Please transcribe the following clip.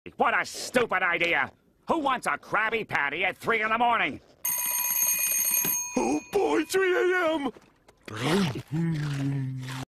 What a stupid idea! Who wants a Krabby Patty at 3 in the morning? Oh boy, 3 a.m.